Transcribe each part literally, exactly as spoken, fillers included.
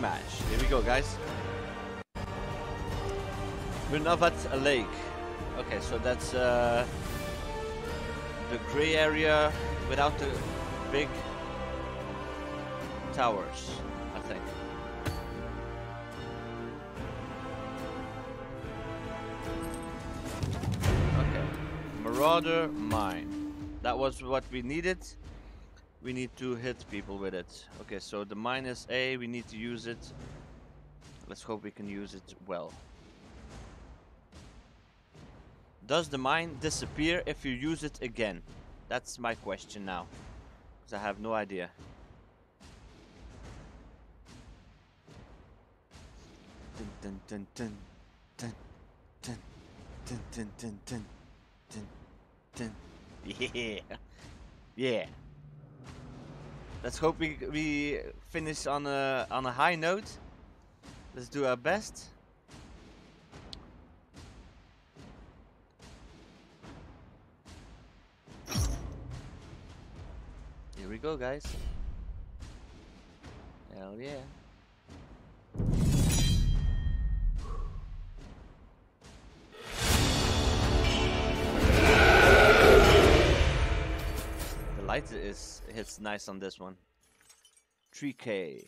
match. Here we go, guys. Runavat Lake. Okay, so that's uh, the gray area without the big towers, I think. Okay, Marauder Mine. That was what we needed. We need to hit people with it. Okay, so the mine is A, we need to use it. Let's hope we can use it well. Does the mine disappear if you use it again? That's my question now, because I have no idea. Dun dun dun dun dun dun dun dun dun dun dun dun. Yeah, yeah. Let's hope we we finish on a on a high note. Let's do our best. Here we go, guys. Hell yeah. The light is hits nice on this one. three K.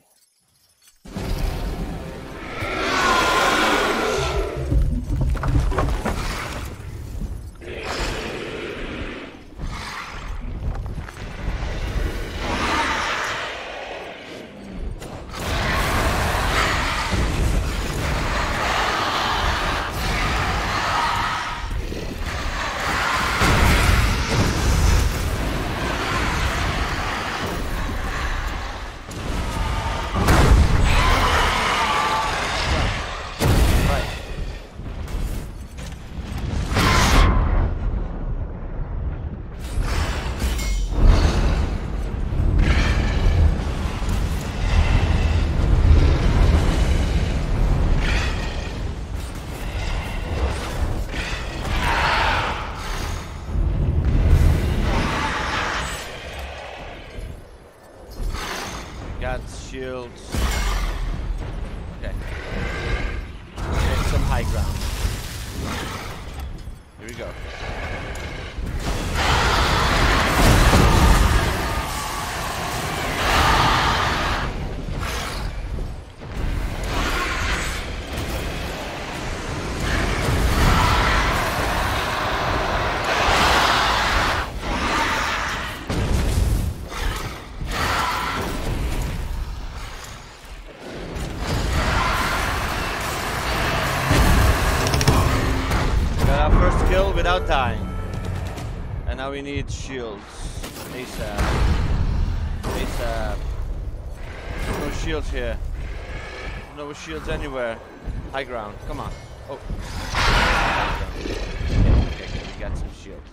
Shields. Okay. Take some high ground. Here we go. Without dying. And now we need shields. ASAP. ASAP. No shields here. No shields anywhere. High ground. Come on. Oh. Okay, okay, okay. We got some shields.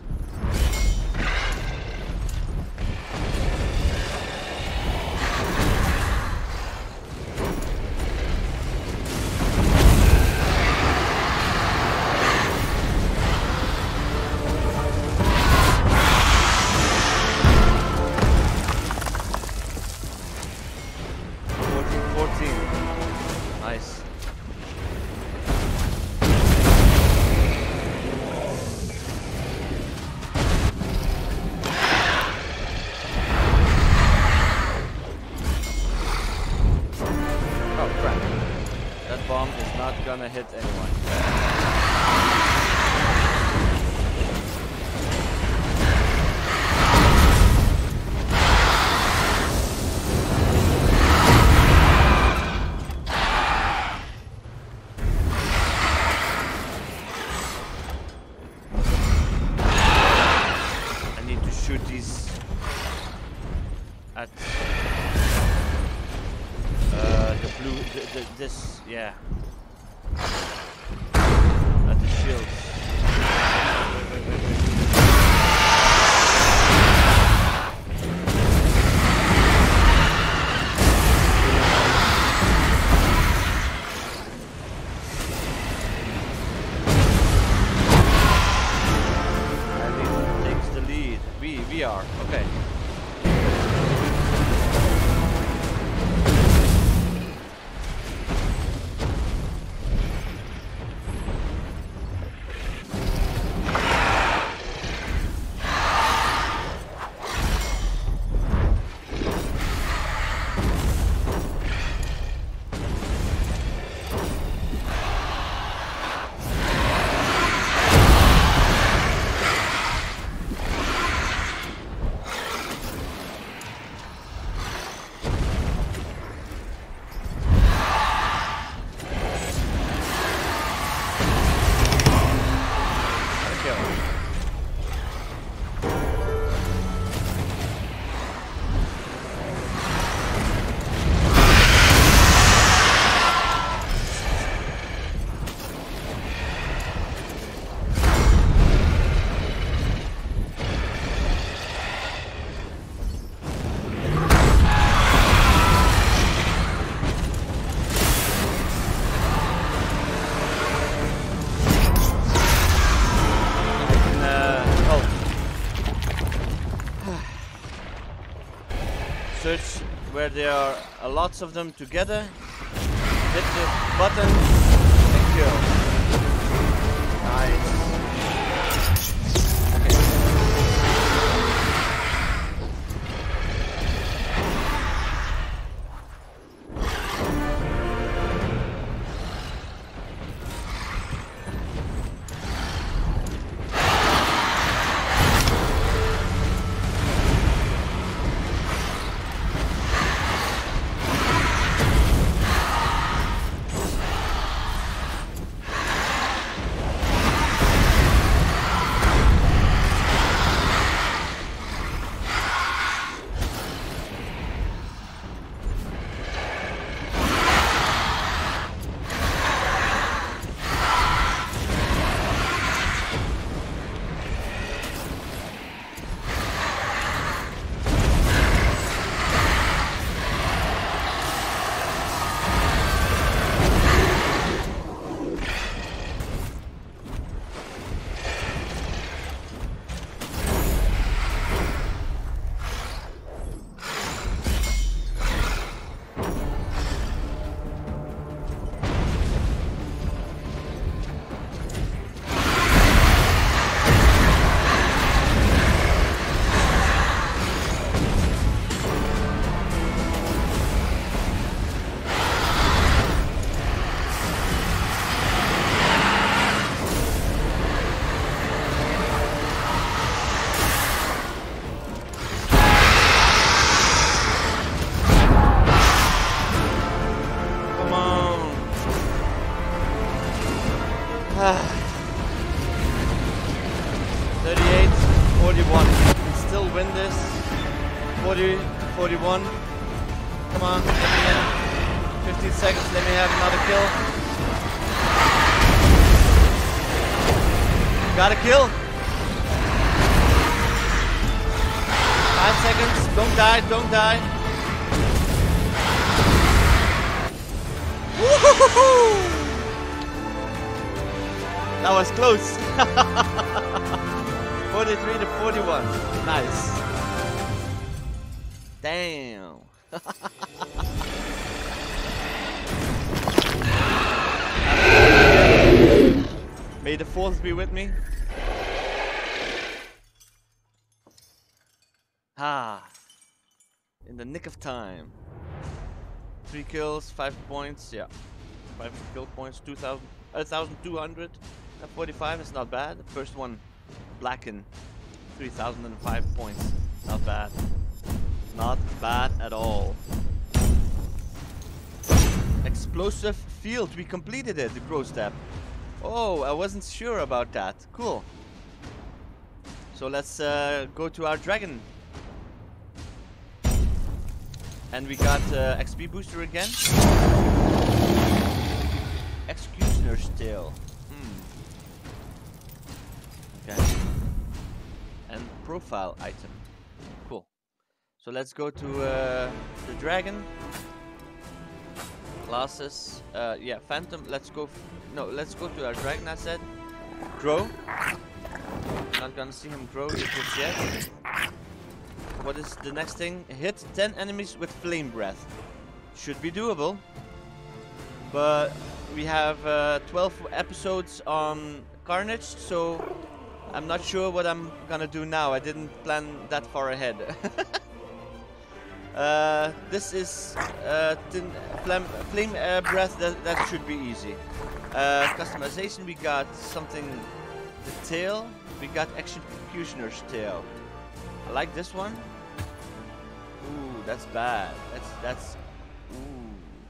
Gonna hit anyone. I need to shoot these at uh, the blue, the, the, this, yeah. At the shields. Wait, wait, wait, wait. And it takes the lead. We, we are. Okay. where there are uh, lots of them together. Hit the button and kill. Nice. thirty-eight, forty-one. We can still win this. forty, forty-one. Come on, let me in. fifteen seconds, let me have another kill. Got a kill. Five seconds. Don't die, don't die. Woohoo! That was close. forty-three to forty-one. Nice. Damn. May the fourth be with me. Ah. In the nick of time. Three kills, five points. Yeah. Five kill points, two thousand, one thousand two hundred forty-five is not bad. The first one, Blacken, three thousand five points. Not bad. Not bad at all. Explosive field. We completed it, the grow step. Oh, I wasn't sure about that. Cool. So let's uh, go to our dragon. And we got uh, X P booster again. Executioner's Tale. Hmm. Okay. And profile item. Cool. So let's go to uh, the dragon. Classes. Uh, yeah, Phantom. Let's go. F no, let's go to our dragon. I said. Grow. Not gonna see him grow just yet. What is the next thing? Hit ten enemies with flame breath. Should be doable. But we have uh, twelve episodes on Carnage, so I'm not sure what I'm gonna do now. I didn't plan that far ahead. uh, this is uh, flame, flame uh, breath. That, that should be easy. Uh, customization. We got something. The tail. We got Executioner's Tale. I like this one. Ooh, that's bad. That's that's. Ooh.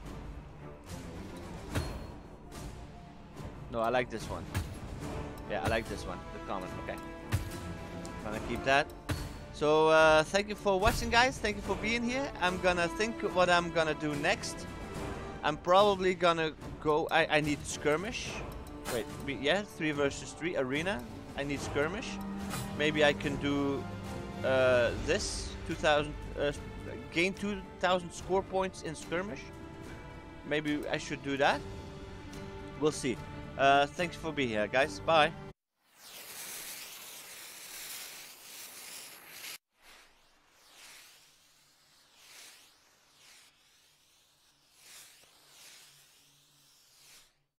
No, I like this one. Yeah, I like this one. The common. Okay. Gonna keep that. So uh, thank you for watching, guys. Thank you for being here. I'm gonna think what I'm gonna do next. I'm probably gonna go. I I need skirmish. Wait. We, yeah, three versus three arena. I need skirmish. Maybe I can do uh, this. two thousand. Uh, gain two thousand score points in skirmish. Maybe I should do that. We'll see. Uh, thanks for being here, guys. Bye.